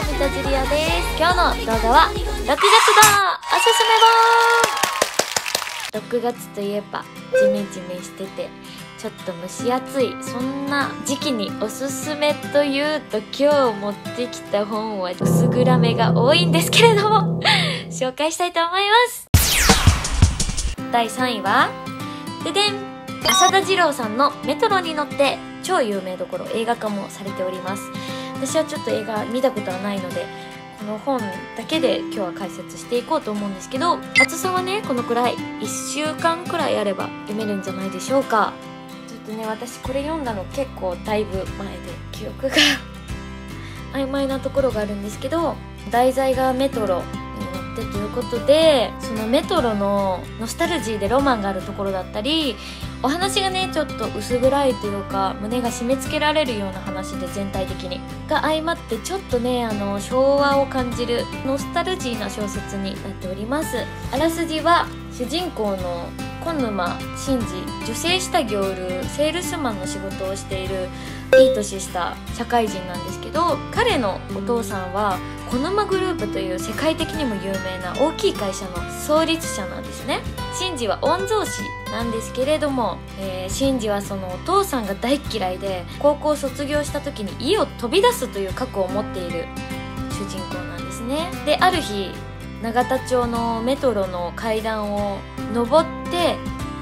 三田ジュリアです。今日の動画は6月だおすすめ本。6月といえばジメジメしててちょっと蒸し暑い、そんな時期におすすめというと、今日持ってきた本は薄暗めが多いんですけれども紹介したいと思います。第3位はででん、浅田次郎さんのメトロに乗って超有名どころ映画化もされております。私はちょっと映画見たことはないので、この本だけで今日は解説していこうと思うんですけど、厚さはねこのくらい、1週間くらいあれば読めるんじゃないでしょうか。ちょっとね、私これ読んだの結構だいぶ前で記憶が曖昧なところがあるんですけど、題材がメトロということで、そのメトロのノスタルジーでロマンがあるところだったり、お話がねちょっと薄暗いというか胸が締め付けられるような話で、全体的にが相まってちょっとね昭和を感じるノスタルジーな小説になっております。あらすじは主人公の小沼真二、女性下着を売るセールスマンの仕事をしているいい年した社会人なんですけど、彼のお父さんは小沼グループという世界的にも有名な大きい会社の創立者なんですね。真二は御曹司なんですけれども、真二はそのお父さんが大嫌いで、高校を卒業した時に家を飛び出すという覚悟を持っている主人公なんですね。で、ある日永田町のメトロの階段を登って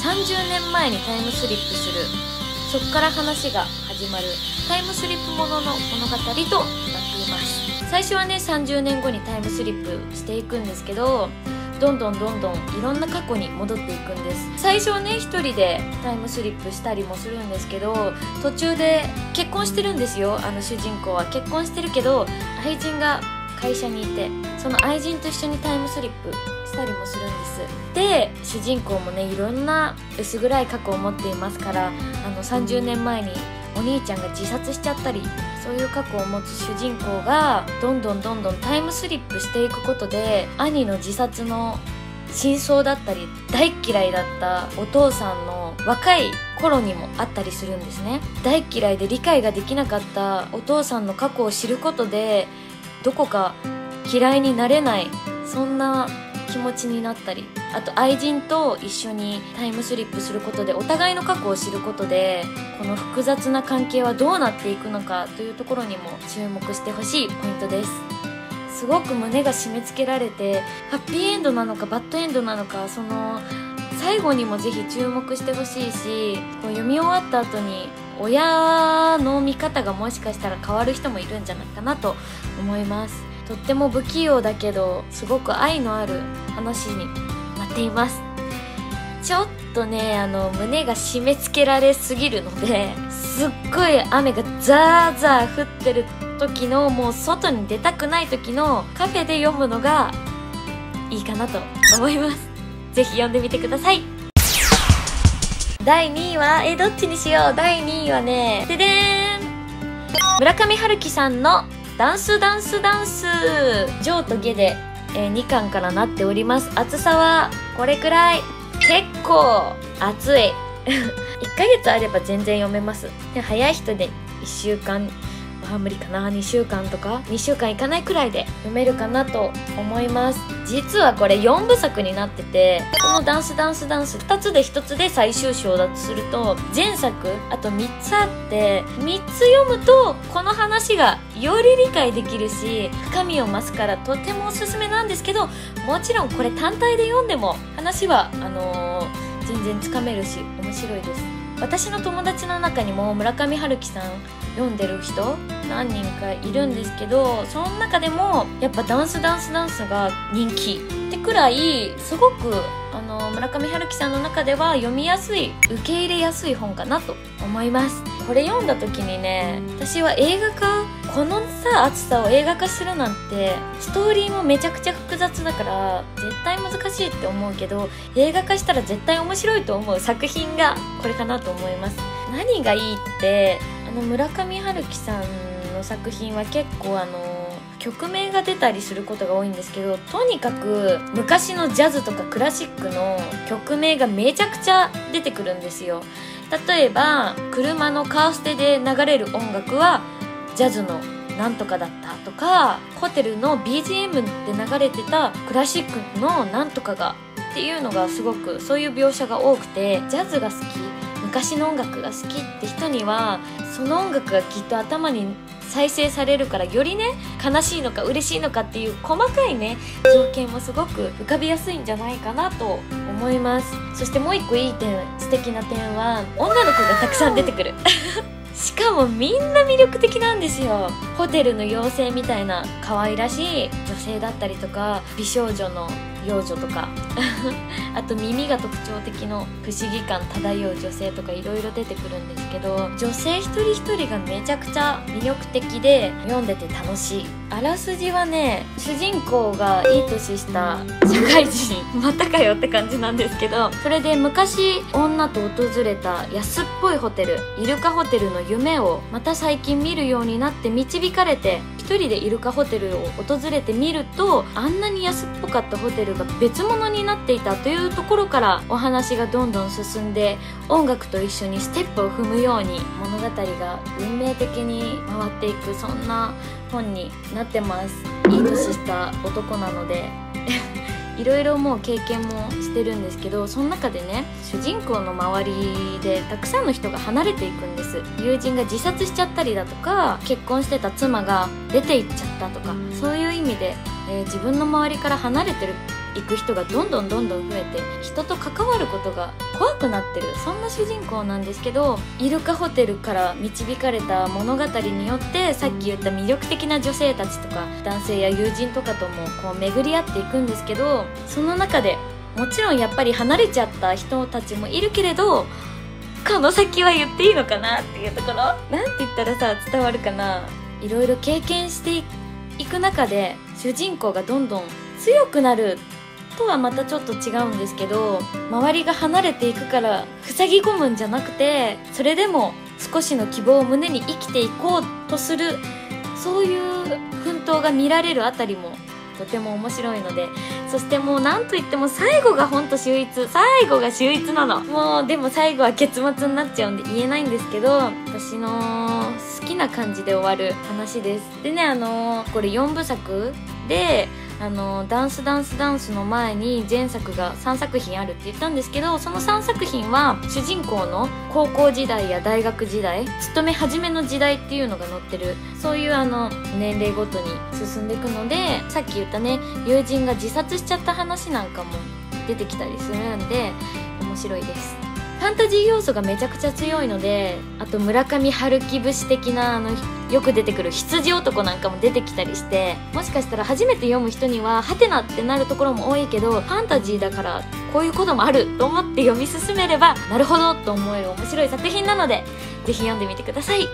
30年前にタイムスリップする、そこから話が始まるタイムスリップものの物語となっています。最初はね30年後にタイムスリップしていくんですけど、どんどんいろんな過去に戻っていくんです。最初はね一人でタイムスリップしたりもするんですけど、途中で結婚してるんですよ。主人公は結婚してるけど愛人が会社にいて、その愛人と一緒にタイムスリップしたりもするんです。で、主人公もねいろんな薄暗い過去を持っていますから、30年前にお兄ちゃんが自殺しちゃったり、そういう過去を持つ主人公がどんどんタイムスリップしていくことで、兄の自殺の真相だったり、大嫌いだったお父さんの若い頃にもあったりするんですね。大嫌いで理解ができなかったお父さんの過去を知ることで、どこか嫌いになれない、そんな気持ちになったり、あと愛人と一緒にタイムスリップすることでお互いの過去を知ることで、この複雑な関係はどうなっていくのかというところにも注目してほしいポイントです。すごく胸が締め付けられて、ハッピーエンドなのかバッドエンドなのか、その最後にもぜひ注目してほしいし、こう読み終わった後に親の見方がもしかしたら変わる人もいるんじゃないかなと思います。とっても不器用だけどすごく愛のある話になっています。ちょっとね胸が締め付けられすぎるので、すっごい雨がザーザー降ってる時の、もう外に出たくない時のカフェで読むのがいいかなと思います。ぜひ読んでみてください。第2位はどっちにしよう。第2位はね、ででーん、村上春樹さんのダンス。ジョーとゲで、2巻からなっております。厚さはこれくらい、結構厚い1ヶ月あれば全然読めます。で、早い人で1週間、無理かな、2週間とか2週間いかないくらいで読めるかなと思います。実はこれ4部作になってて、このダンス2つで1つで最終章だとすると、前作あと3つあって、3つ読むとこの話がより理解できるし深みを増すから、とてもおすすめなんですけど、もちろんこれ単体で読んでも話は全然つかめるし面白いです。私の友達の中にも村上春樹さん読んでる人何人かいるんですけど、その中でもやっぱダンスが人気ってくらい、すごく村上春樹さんの中では読みやすい、受け入れやすい本かなと思います。これ読んだ時にね、私は映画化、このさ厚さを映画化するなんて、ストーリーもめちゃくちゃ複雑だから絶対難しいって思うけど、映画化したら絶対面白いと思う作品がこれかなと思います。何がいいって、村上春樹さんの作品は結構曲名が出たりすることが多いんですけど、とにかく昔のジャズとかクラシックの曲名がめちゃくちゃ出てくるんですよ。例えば車のカーステで流れる音楽はジャズのなんとかだったとか、ホテルの BGM で流れてたクラシックのなんとかがっていうのがすごくそういう描写が多くて、ジャズが好き、昔の音楽が好きって人にはその音楽がきっと頭に再生されるから、よりね悲しいのか嬉しいのかっていう細かいね条件もすごく浮かびやすいんじゃないかなと思います。そしてもう一個いい点、素敵な点は女の子がたくさん出てくるしかもみんな魅力的なんですよ。ホテルの妖精みたいな可愛らしい女性だったりとか、美少女の幼女とかあと耳が特徴的の不思議感漂う女性とかいろいろ出てくるんですけど、女性一人一人がめちゃくちゃ魅力的で読んでて楽しい。あらすじはね、主人公がいい年した社会人またかよって感じなんですけど、それで昔女と訪れた安っぽいホテル、イルカホテルの夢をまた最近見るようになって導かれて、一人でイルカホテルを訪れてみると、あんなに安っぽかったホテルが別物になっていたというところからお話がどんどん進んで、音楽と一緒にステップを踏むように物語が運命的に回っていく、そんな本になってます。いい年した男なのでいろいろもう経験もしてるんですけど、その中でね、主人公の周りでたくさんの人が離れていくんです。友人が自殺しちゃったりだとか、結婚してた妻が出て行っちゃったとか、そういう意味で、自分の周りから離れていく人がどんどん増えて、人と関わることが怖くなってる、そんな主人公なんですけど、イルカホテルから導かれた物語によって、さっき言った魅力的な女性たちとか男性や友人とかともこう巡り合っていくんですけど、その中でもちろんやっぱり離れちゃった人たちもいるけれど、この先は言っていいのかなっていうところ、なんて言ったらさ伝わるかな、いろいろ経験していく中で主人公がどんどん強くなるとはまたちょっと違うんですけど、周りが離れていくから塞ぎ込むんじゃなくて、それでも少しの希望を胸に生きていこうとする、そういう奮闘が見られるあたりもとても面白いので、そしてもうなんといっても最後がほんと秀逸、最後が秀逸なの。もうでも最後は結末になっちゃうんで言えないんですけど、私の好きな感じで終わる話です。でね、これ4部作でダンスの前に前作が3作品あるって言ったんですけど、その3作品は主人公の高校時代や大学時代、勤め始めの時代っていうのが載ってる、そういう年齢ごとに進んでいくので、さっき言ったね、友人が自殺しちゃった話なんかも出てきたりするんで面白いです。ファンタジー要素がめちゃくちゃ強いので、あと村上春樹節的なよく出てくる羊男なんかも出てきたりして、もしかしたら初めて読む人にはハテナってなるところも多いけど、ファンタジーだからこういうこともあると思って読み進めればなるほどと思える面白い作品なので、ぜひ読んでみてください。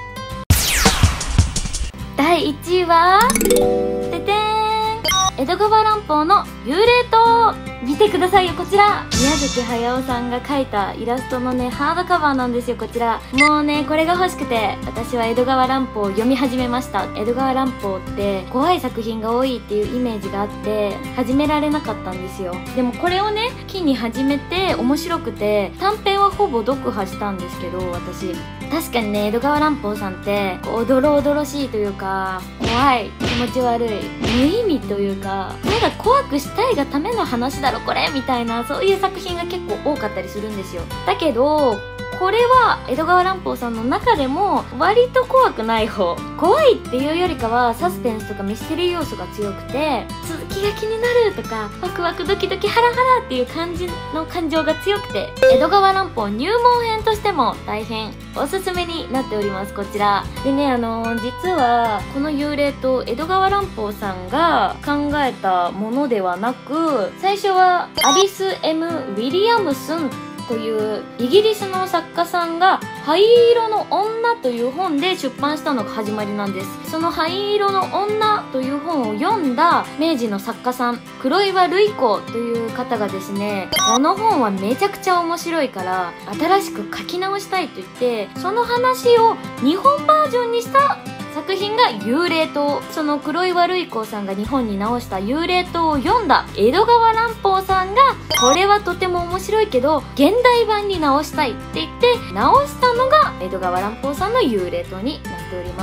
第1位はててーん、江戸川乱歩の幽霊島。見てくださいよ、こちら宮崎駿さんが描いたイラストのねハードカバーなんですよ。こちらもうね、これが欲しくて私は江戸川乱歩を読み始めました。江戸川乱歩って怖い作品が多いっていうイメージがあって始められなかったんですよ。でもこれをね機に始めて面白くて、短編はほぼ読破したんですけど、私確かにね、江戸川乱歩さんっておどろおどろしいというか、怖い、気持ち悪い、無意味というか、ただ怖くしたいがための話だろこれみたいな、そういう作品が結構多かったりするんですよ。だけどこれは江戸川乱歩さんの中でも割と怖くない方、怖いっていうよりかはサスペンスとかミステリー要素が強くて、続きが気になるとかワクワクドキドキハラハラっていう感じの感情が強くて、江戸川乱歩入門編としても大変おすすめになっております。こちらでね、実はこの幽霊と江戸川乱歩さんが考えたものではなく、最初はアリス・ M ・ウィリアムスンというイギリスの作家さんが灰色の女という本で出版したのが始まりなんです。その灰色の女という本を読んだ明治の作家さん、黒岩瑠衣子という方がですね、この本はめちゃくちゃ面白いから新しく書き直したいと言って、その話を日本バージョンにした作品が幽霊島。その黒岩瑠衣子さんが日本に直した幽霊島を読んだ江戸川乱歩さんが、これはとても面白いけど現代版に直したいって言って直したのが江戸川乱歩さんの幽霊島になっております。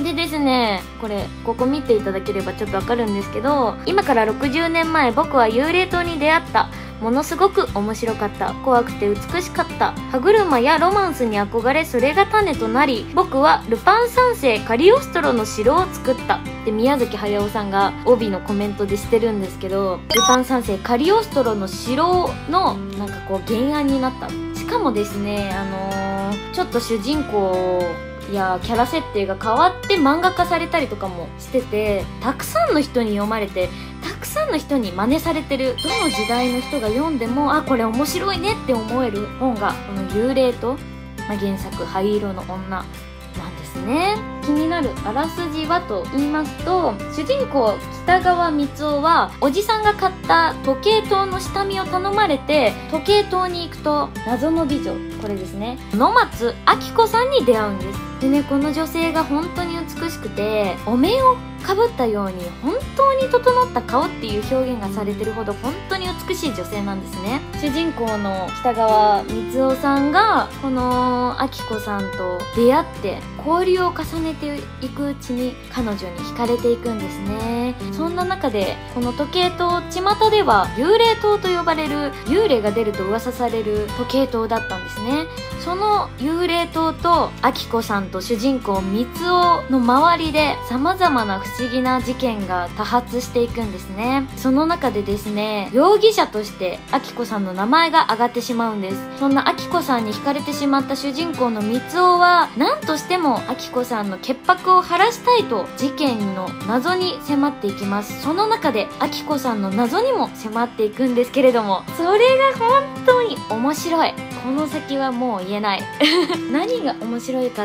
でですね、ここ見ていただければちょっとわかるんですけど、今から60年前僕は幽霊島に出会った。ものすごく面白かった。怖くて美しかった。歯車やロマンスに憧れ、それが種となり、僕はルパン三世カリオストロの城を作った。で、宮崎駿さんが帯のコメントでしてるんですけど、ルパン三世カリオストロの城のなんかこう原案になった。しかもですね、ちょっと主人公やキャラ設定が変わって漫画化されたりとかもしてて、たくさんの人に読まれて、たくさんの人に真似されてる。どの時代の人が読んでも、あ、これ面白いねって思える本がこの幽霊と、原作灰色の女なんですね。気になるあらすじはと言いますと、主人公北川光雄はおじさんが買った時計塔の下見を頼まれて、時計塔に行くと謎の美女、これですね、野松明子さんに出会うんです。でね、この女性が本当に美しくて、お面をかぶったように本当に整った顔っていう表現がされてるほど本当に美しい女性なんですね。主人公の北川光雄さんがこの明子さんと出会って交流を重ねていくうちに彼女に惹かれていくんですね。そんな中でこの時計塔、巷では幽霊塔と呼ばれる、幽霊が出ると噂される時計塔だったんですね。その幽霊塔と明子さんと主人公光雄の周りで様々な不思議な事件が多発していくんですね。その中でですね、容疑者として明子さんの名前が挙がってしまうんです。そんな明子さんに惹かれてしまった主人公の光雄は何としても明子さんの潔白を晴らしたいと事件の謎に迫っていきます。その中で明子さんの謎にも迫っていくんですけれども、それが本当に面白い。この先はもう言えない何が面白いかって、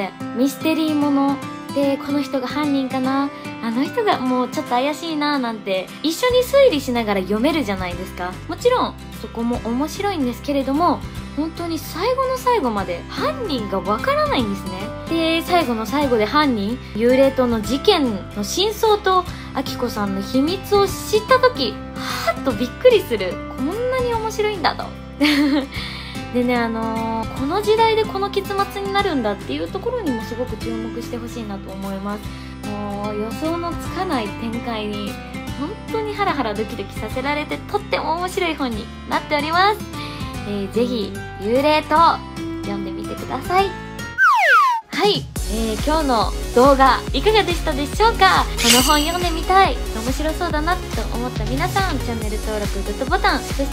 ミステリーもので、この人が犯人かな、あの人がもうちょっと怪しいななんて一緒に推理しながら読めるじゃないですか。もちろんそこも面白いんですけれども、本当に最後の最後まで犯人がわからないんですね。で、最後の最後で犯人、幽霊島の事件の真相と明子さんの秘密を知った時、はーっとびっくりする。こんなに面白いんだとでね、この時代でこの結末になるんだっていうところにもすごく注目してほしいなと思います。もう予想のつかない展開に本当にハラハラドキドキさせられて、とっても面白い本になっております。ぜひ幽霊島読んでみてください。はい、今日の動画いかがでしたでしょうか。この本読んでみたい、面白そうだなと思った皆さん、チャンネル登録、グッドボタン、そして、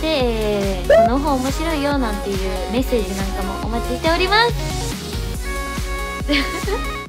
この本面白いよなんていうメッセージなんかもお待ちしております